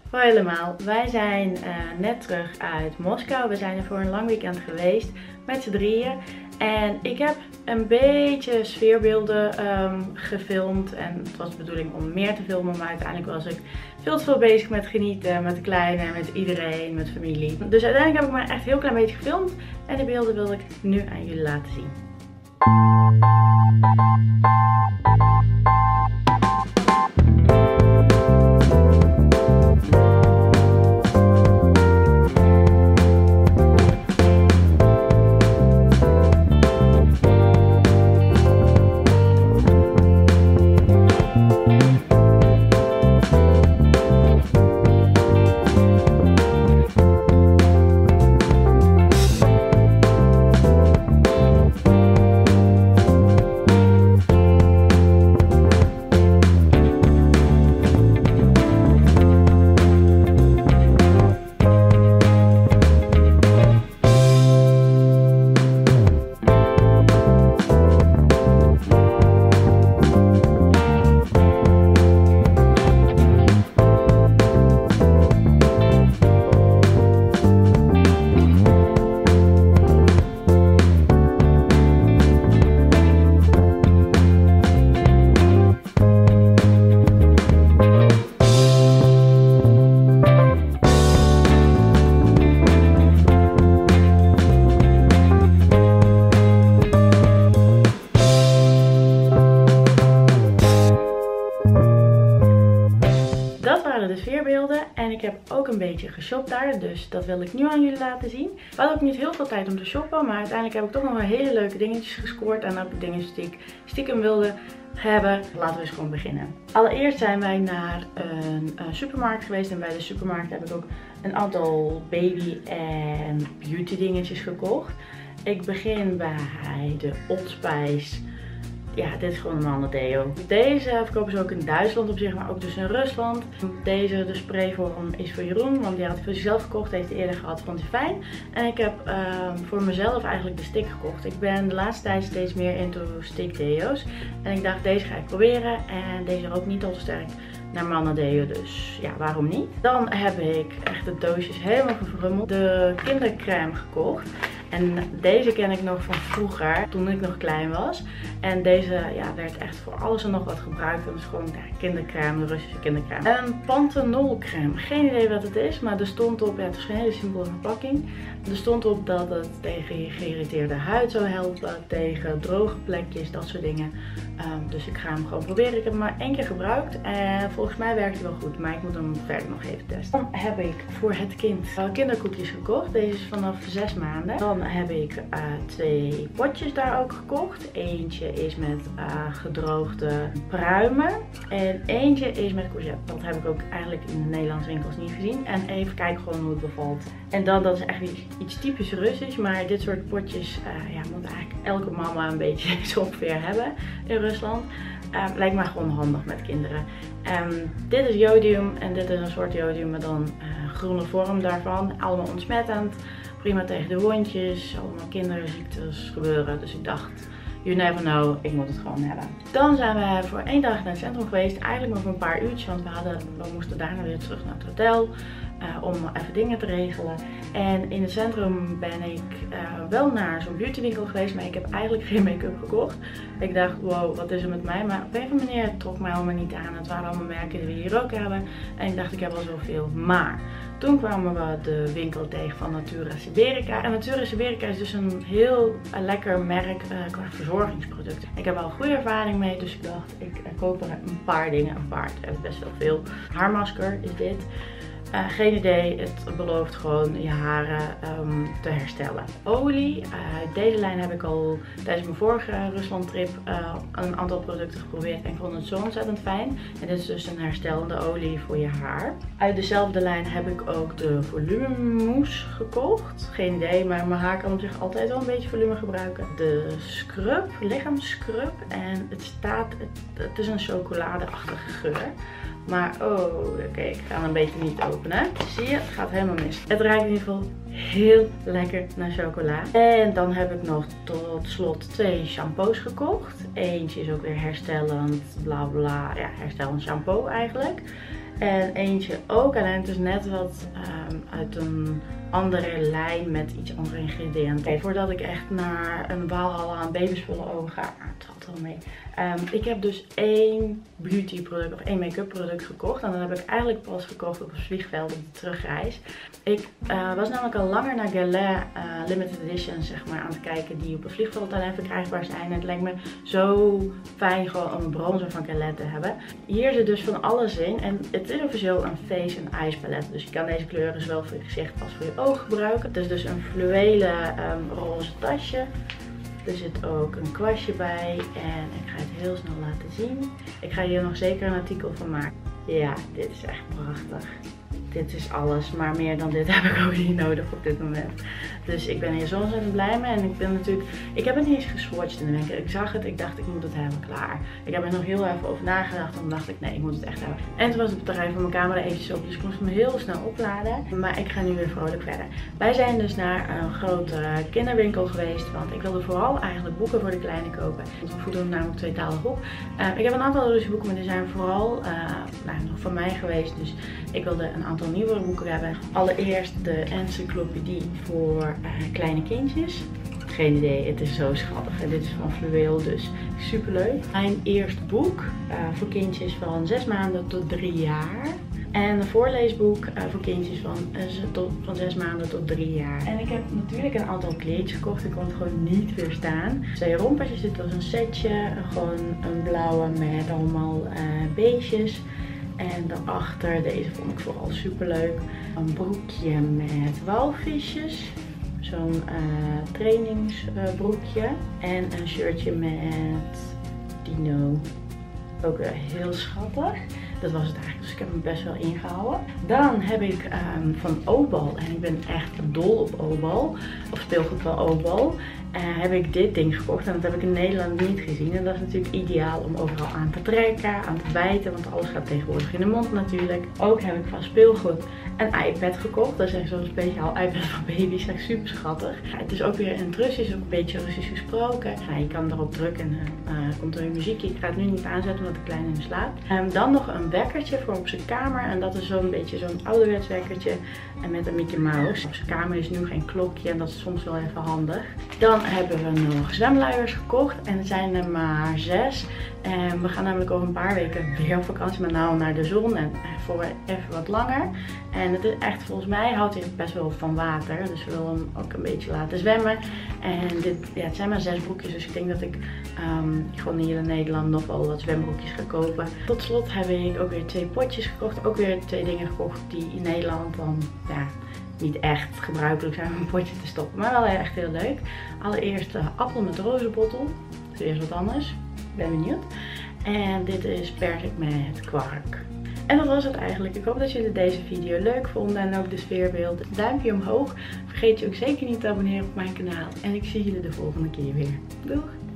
Hoi allemaal, wij zijn net terug uit Moskou. We zijn er voor een lang weekend geweest met z'n drieën. En ik heb een beetje sfeerbeelden gefilmd. En het was de bedoeling om meer te filmen, maar uiteindelijk was ik veel te veel bezig met genieten, met de kleine, met iedereen, met familie. Dus uiteindelijk heb ik maar echt een heel klein beetje gefilmd. En de beelden wil ik nu aan jullie laten zien. De sfeerbeelden en ik heb ook een beetje geshopt daar, dus dat wil ik nu aan jullie laten zien. We hadden ook niet heel veel tijd om te shoppen, maar uiteindelijk heb ik toch nog wel hele leuke dingetjes gescoord en ook dingetjes die ik stiekem wilde hebben. Laten we eens gewoon beginnen. Allereerst zijn wij naar een supermarkt geweest en bij de supermarkt heb ik ook een aantal baby en beauty dingetjes gekocht. Ik begin bij de Old Spice. Ja, dit is gewoon een mannen deo. Deze verkopen ze ook in Duitsland op zich, maar ook dus in Rusland. Deze, de sprayvorm, is voor Jeroen, want die had hij voor zichzelf gekocht. Heeft hij eerder gehad, vond hij fijn. En ik heb voor mezelf eigenlijk de stick gekocht. Ik ben de laatste tijd steeds meer into stick deo's. En ik dacht, deze ga ik proberen. En deze rookt niet al te sterk naar mannen deo, dus ja, waarom niet? Dan heb ik echt de doosjes helemaal verfrummeld. De kindercrème gekocht. En deze ken ik nog van vroeger, toen ik nog klein was. En deze ja, werd echt voor alles en nog wat gebruikt. Dat is gewoon kindercrème, de Russische kindercrème. Een panthenolcrème. Geen idee wat het is, maar er stond op, ja, het is een hele simpele verpakking. Er stond op dat het tegen geïrriteerde huid zou helpen, tegen droge plekjes, dat soort dingen. Dus ik ga hem gewoon proberen. Ik heb hem maar 1 keer gebruikt en volgens mij werkt hij wel goed, maar ik moet hem verder nog even testen. Dan heb ik voor het kind kinderkoekjes gekocht. Deze is vanaf 6 maanden. Dan heb ik 2 potjes daar ook gekocht. Eentje is met gedroogde pruimen en eentje is met courgette. Dat heb ik ook eigenlijk in de Nederlandse winkels niet gezien. En even kijken gewoon hoe het bevalt. En dan, dat is echt iets typisch Russisch, maar dit soort potjes ja, moet eigenlijk elke mama een beetje zo ongeveer hebben in Rusland. Lijkt me gewoon handig met kinderen. Dit is jodium en dit is een soort jodium met dan groene vorm daarvan. Allemaal ontsmettend. Prima tegen de wondjes. Allemaal kinderziektes gebeuren. Dus ik dacht, you never know, ik moet het gewoon hebben. Dan zijn we voor 1 dag naar het centrum geweest. Eigenlijk maar voor een paar uurtjes, want we moesten daarna weer terug naar het hotel. Om even dingen te regelen. En in het centrum ben ik wel naar zo'n beautywinkel geweest, maar ik heb eigenlijk geen make-up gekocht. Ik dacht, wow, wat is er met mij? Maar op een of andere manier trok mij allemaal niet aan. Het waren allemaal merken die we hier ook hebben. En ik dacht, ik heb al zoveel. Maar toen kwamen we de winkel tegen van Natura Siberica. En Natura Siberica is dus een heel lekker merk qua verzorgingsproducten. Ik heb al een goede ervaring mee, dus ik dacht, ik koop er een paar dingen. Het is best wel veel. Haarmasker is dit. Geen idee, het belooft gewoon je haren te herstellen. Olie, deze lijn heb ik al tijdens mijn vorige Rusland trip een aantal producten geprobeerd en ik vond het zo ontzettend fijn. En dit is dus een herstellende olie voor je haar. Uit dezelfde lijn heb ik ook de volumemousse gekocht. Geen idee, maar mijn haar kan op zich altijd wel een beetje volume gebruiken. De scrub, lichaamsscrub, en het is een chocoladeachtige geur. Maar oh, oké, ik ga hem een beetje niet openen. Zie je, het gaat helemaal mis. Het ruikt in ieder geval heel lekker naar chocola. En dan heb ik nog tot slot 2 shampoos gekocht. Eentje is ook weer herstellend, bla bla. Ja, herstellend shampoo eigenlijk. En eentje ook. Alleen het is net wat uit een andere lijn met iets andere ingrediënten. Voordat ik echt naar een Walhalla aan babyspullen overga. Het valt wel mee. Ik heb dus 1 beauty product of 1 make-up product gekocht. En dat heb ik eigenlijk pas gekocht op het vliegveld op de terugreis. Ik was namelijk al langer naar Galette limited editions zeg maar, aan het kijken die op het vliegveld alleen verkrijgbaar zijn. En het lijkt me zo fijn gewoon een bronzer van Galette te hebben. Hier zit dus van alles in. En het is officieel een face en eyes palet. Dus je kan deze kleuren zowel voor je gezicht als voor je ogen gebruiken. Het is dus een fluwelen roze tasje. Er zit ook een kwastje bij en ik ga het heel snel laten zien. Ik ga hier nog zeker een artikel van maken. Ja, dit is echt prachtig. Dit is alles, maar meer dan dit heb ik ook niet nodig op dit moment. Dus ik ben hier zo ontzettend blij mee. En ik ben natuurlijk, ik heb het niet eens geswatcht in de winkel. Ik zag het, ik dacht ik moet het hebben, klaar. Ik heb er nog heel even over nagedacht en toen dacht ik nee, ik moet het echt hebben. En toen was het batterij van mijn camera eventjes op, dus ik moest hem heel snel opladen. Maar ik ga nu weer vrolijk verder. Wij zijn dus naar een grote kinderwinkel geweest, want ik wilde vooral eigenlijk boeken voor de kleine kopen. Want we voeden hem namelijk tweetalig op. Ik heb een aantal Russische boeken, maar die zijn vooral nog van mij geweest. Dus ik wilde een aantal nieuwere boeken hebben. Allereerst de encyclopedie voor kleine kindjes. Geen idee, het is zo schattig. En dit is van Fluweel, dus super leuk. Mijn eerste boek voor kindjes van 6 maanden tot 3 jaar. En een voorleesboek voor kindjes van 6 maanden tot 3 jaar. En ik heb natuurlijk een aantal kleedjes gekocht. Ik kon het gewoon niet weerstaan. 2 rompertjes, dit was een setje. Gewoon een blauwe met allemaal beestjes. En daarachter, deze vond ik vooral super leuk. Een broekje met walvisjes. Zo'n trainingsbroekje. En een shirtje met dino. Ook weer heel schattig. Dat was het eigenlijk, dus ik heb hem best wel ingehouden. Dan heb ik van Obal, en ik ben echt dol op Obal, of speelgoed van Obal, heb ik dit ding gekocht. En dat heb ik in Nederland niet gezien. En dat is natuurlijk ideaal om overal aan te trekken, aan te bijten, want alles gaat tegenwoordig in de mond natuurlijk. Ook heb ik van speelgoed een iPad gekocht. Dat is echt zo'n speciaal iPad van baby's, echt super schattig. Het is ook weer in het Russisch, ook een beetje Russisch gesproken. Je kan erop drukken en komt er weer muziekje. Ik ga het nu niet aanzetten omdat de kleine nu slaapt. Dan nog een wekkertje voor op zijn kamer. En dat is zo'n beetje zo'n ouderwets wekkertje. En met een Mickey Mouse. Op zijn kamer is nu geen klokje en dat is soms wel even handig. Dan hebben we nog zwemluiers gekocht. En er zijn er maar 6. En we gaan namelijk over een paar weken weer op vakantie. Maar nou naar de zon en voor even wat langer. En het is echt, volgens mij houdt hij best wel van water. Dus we willen hem ook een beetje laten zwemmen. En dit, ja, het zijn maar 6 broekjes. Dus ik denk dat ik gewoon hier in Nederland nog wel wat zwembroekjes ga kopen. Tot slot heb ik ook weer 2 potjes gekocht. Ook weer 2 dingen gekocht die in Nederland dan niet echt gebruikelijk zijn om een potje te stoppen. Maar wel echt heel leuk. Allereerst appel met rozenbottel. Dat is eerst wat anders. Ik ben benieuwd. En dit is perzik met kwark. En dat was het eigenlijk. Ik hoop dat jullie deze video leuk vonden en ook de sfeerbeeld. Duimpje omhoog. Vergeet je ook zeker niet te abonneren op mijn kanaal. En ik zie jullie de volgende keer weer. Doeg!